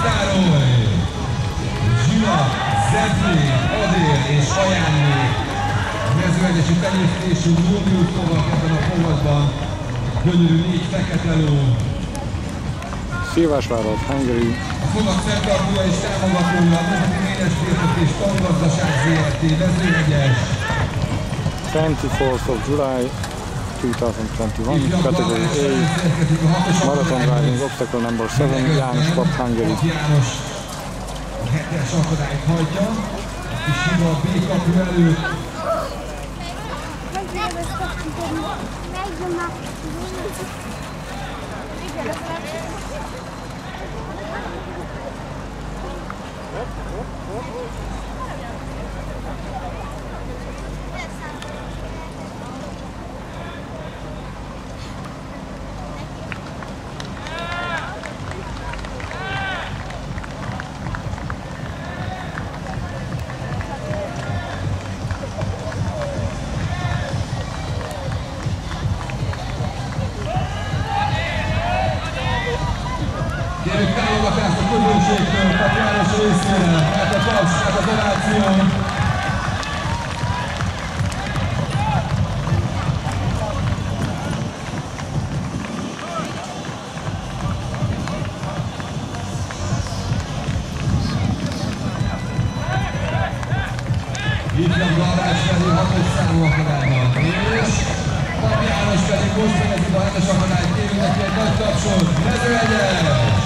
Károly, Zsina, Zentli, Adél és Ajánlé. Mezőegyesi tenyésztésű Nóbius lovak ebben a fogadban. Gyönyörű 4 fekete ló. Szilvásvárad, Hungary. A fogak fenntartója és támogatója, a Nemzeti Ménesfértek és Tangazdaság Zrt. Mezőegyes. 24th of July 2021, category A, marathon driving obstacle number 7, János Pap, Hungary. János a 7-es akadályt hagyja, és hiba a B kapu előtt. Kérjük támogatást a közönségtől, Pap János részére, mert a taps, mert az oráció. Itt a Balázs felé 6-os számú akadályban. És Pap János pedig most fedezi a 7-es akadályt, kérjük neki egy nagy tapsot. Mezőegyes!